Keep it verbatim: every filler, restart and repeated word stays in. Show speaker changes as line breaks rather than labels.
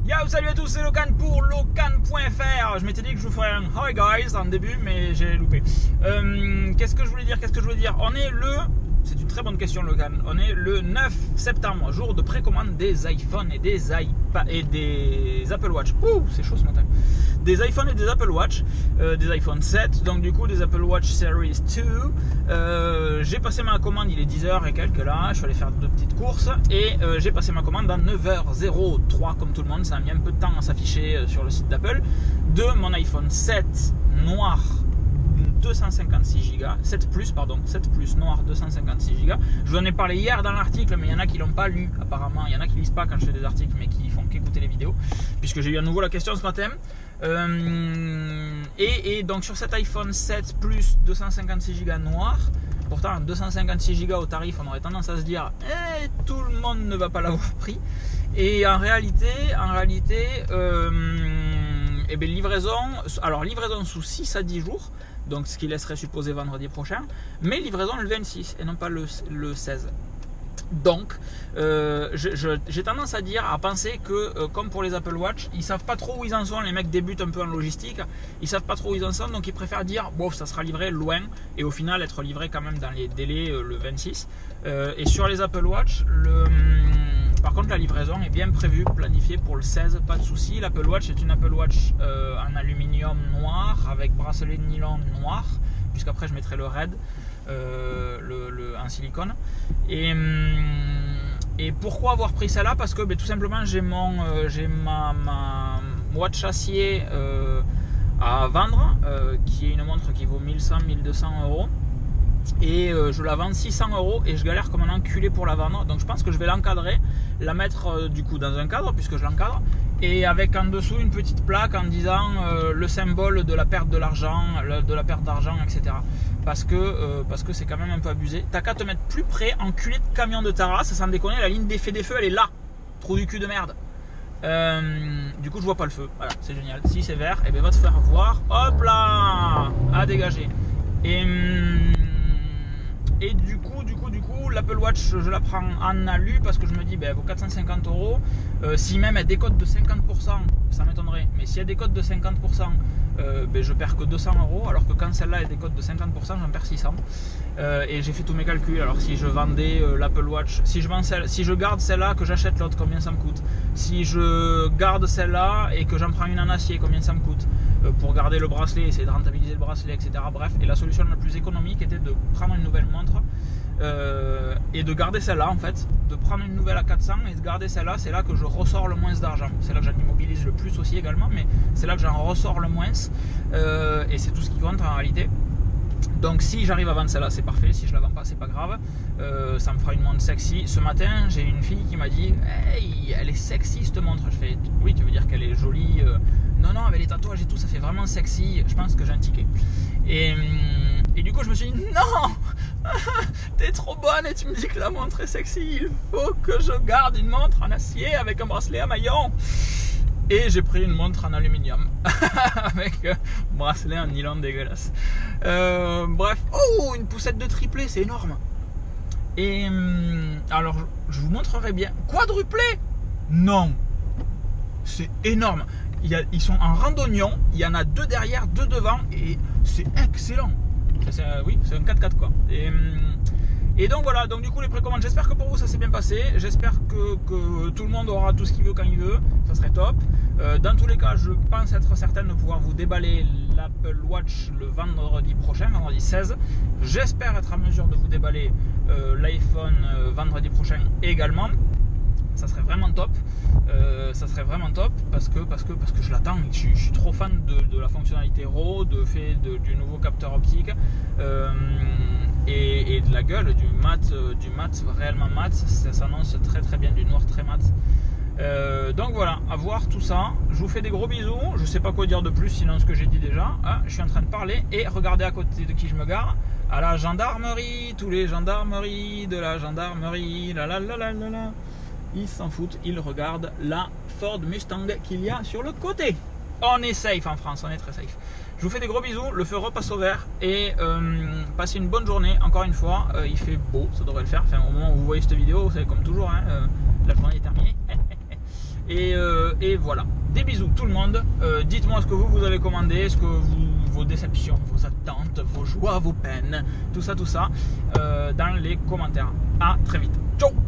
Yo, salut à tous, c'est Locan pour Locan point F R. Je m'étais dit que je vous ferais un Hi guys en début, mais j'ai loupé. Euh, qu'est-ce que je voulais dire Qu'est-ce que je voulais dire On est le... C'est une très bonne question, Locan. On est le neuf septembre, jour de précommande des iPhones et des iPad et des Apple Watch. Ouh, c'est chaud ce matin. Des iPhones et des Apple Watch, euh, des iPhone sept, donc du coup des Apple Watch Series deux. Euh, j'ai passé ma commande, il est dix heures et quelques là. Je suis allé faire deux petites courses et euh, j'ai passé ma commande à neuf heures trois, comme tout le monde. Ça a mis un peu de temps à s'afficher sur le site d'Apple. De mon iPhone sept noir deux cent cinquante-six giga, sept plus pardon, sept plus noir deux cent cinquante-six giga. Je vous en ai parlé hier dans l'article, mais il y en a qui l'ont pas lu apparemment. Il y en a qui lisent pas quand je fais des articles, mais qui font qu'écouter les vidéos, puisque j'ai eu à nouveau la question ce matin. Euh, et, et donc sur cet iPhone sept plus deux cent cinquante-six giga noir, pourtant deux cent cinquante-six giga au tarif, on aurait tendance à se dire eh, tout le monde ne va pas l'avoir pris. Et en réalité, en réalité, euh, eh bien, livraison, alors livraison sous six à dix jours. Donc ce qui laisserait supposer vendredi prochain, mais livraison le vingt-six et non pas le, le seize. Donc euh, je, je, j'ai tendance à dire, à penser que euh, comme pour les Apple Watch, ils savent pas trop où ils en sont. Les mecs débutent un peu en logistique, ils savent pas trop où ils en sont, donc ils préfèrent dire bon, ça sera livré loin et au final être livré quand même dans les délais euh, le vingt-six. Euh, et sur les Apple Watch, le par contre, la livraison est bien prévue, planifiée pour le seize, pas de souci. L'Apple Watch est une Apple Watch euh, en aluminium noir avec bracelet de nylon noir, puisqu'après je mettrai le red, euh, le, le, en silicone. Et, et pourquoi avoir pris celle-là? Parce que ben, tout simplement j'ai mon, euh, j'ai ma, ma watch acier euh, à vendre, euh, qui est une montre qui vaut mille cent à mille deux cents euros. Et euh, je la vends six cents euros et je galère comme un enculé pour la vendre. Donc je pense que je vais l'encadrer, la mettre euh, du coup dans un cadre puisque je l'encadre, et avec en dessous une petite plaque en disant euh, le symbole de la perte de l'argent, de la perte d'argent, et cetera. Parce que euh, parce que c'est quand même un peu abusé. T'as qu'à te mettre plus près, enculé de camion de ta race, sans déconner, la ligne d'effet des feux elle est là. Trou du cul de merde. Euh, du coup je vois pas le feu. Voilà, c'est génial. Si c'est vert, et eh ben va te faire voir. Hop là, à dégager. Et hum, Et du coup, du coup, du coup, l'Apple Watch, je la prends en alu parce que je me dis, ben, elle vaut quatre cent cinquante euros. Euh, si même elle décote de cinquante pour cent, ça m'étonnerait. Mais si elle décote de cinquante pour cent, euh, ben, je perds que deux cents euros. Alors que quand celle-là, elle décote de cinquante pour cent, j'en perds six cents. Euh, et j'ai fait tous mes calculs. Alors si je vendais euh, l'Apple Watch, si je, vends celle, si je garde celle-là, que j'achète l'autre, combien ça me coûte? Si je garde celle-là et que j'en prends une en acier, combien ça me coûte? euh, Pour garder le bracelet, essayer de rentabiliser le bracelet, et cetera. Bref, et la solution la plus économique était de prendre une nouvelle montre euh, et de garder celle-là en fait, de prendre une nouvelle à quatre cents et de garder celle-là. C'est là que je ressors le moins d'argent. C'est là que j'en immobilise le plus aussi également, mais c'est là que j'en ressors le moins. Euh, et c'est tout ce qui compte en réalité. Donc si j'arrive à vendre celle-là, c'est parfait. Si je la vends pas, c'est pas grave. Euh, ça me fera une montre sexy. Ce matin, j'ai une fille qui m'a dit hey, elle est sexy cette montre. Je fais oui, tu veux dire qu'elle est jolie? euh, Non, non, avec les tatouages et tout, ça fait vraiment sexy. Je pense que j'ai un ticket. Et, et du coup, je me suis dit non, t'es trop bonne et tu me dis que la montre est sexy. Il faut que je garde une montre en acier avec un bracelet à maillon. Et j'ai pris une montre en aluminium avec un bracelet en nylon dégueulasse. Euh, bref, oh, une poussette de triplé, c'est énorme. Et alors, je vous montrerai bien. Quadruplé? Non, c'est énorme. Il y a, ils sont en randonnion. Il y en a deux derrière, deux devant, et c'est excellent. C'est, oui, c'est un quatre quatre quoi. Et, Et donc voilà, donc du coup les précommandes, j'espère que pour vous ça s'est bien passé, j'espère que, que tout le monde aura tout ce qu'il veut quand il veut, ça serait top. Euh, dans tous les cas, je pense être certaine de pouvoir vous déballer l'Apple Watch le vendredi prochain, vendredi seize. J'espère être en mesure de vous déballer euh, l'iPhone euh, vendredi prochain également. Ça serait vraiment top, euh, ça serait vraiment top parce que, parce que, parce que je l'attends, je, je suis trop fan de, de la fonctionnalité R A W, de fait de, du nouveau capteur optique euh, et, et de la gueule, du mat, euh, du mat réellement mat, ça s'annonce très très bien, du noir très mat. Euh, donc voilà, à voir tout ça, je vous fais des gros bisous, je sais pas quoi dire de plus sinon ce que j'ai dit déjà, ah, je suis en train de parler et regardez à côté de qui je me gare, à la gendarmerie, tous les gendarmeries de la gendarmerie, la la la la la la. Ils s'en foutent, ils regardent la Ford Mustang qu'il y a sur le côté. On est safe en France, on est très safe. Je vous fais des gros bisous, le feu repasse au vert et euh, passez une bonne journée. Encore une fois, euh, il fait beau, ça devrait le faire. Enfin, au moment où vous voyez cette vidéo, c'est comme toujours, hein, euh, la journée est terminée. Et, euh, et voilà. Des bisous tout le monde. Euh, dites-moi ce que vous, vous avez commandé, ce que vous, vos déceptions, vos attentes, vos joies, vos peines, tout ça, tout ça, euh, dans les commentaires. À très vite. Ciao.